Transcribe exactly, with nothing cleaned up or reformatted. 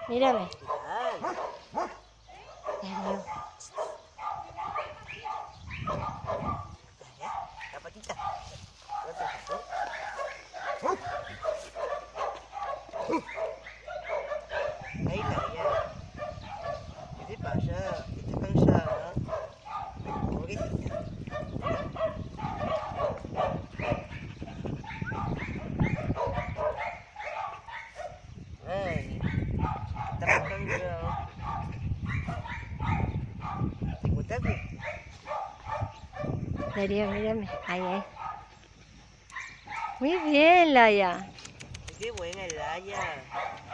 Mírame. Cuidado. Darío. Ya, la patita. Ahí está, ya. ¿Qué te pasa? ¿Estás cansada? Pobrecita. Ay, estás cansado. ¿Te encuentras bien? Darío, mírame. Ahí, ahí. Muy bien, Laia. Qué buena, Laia.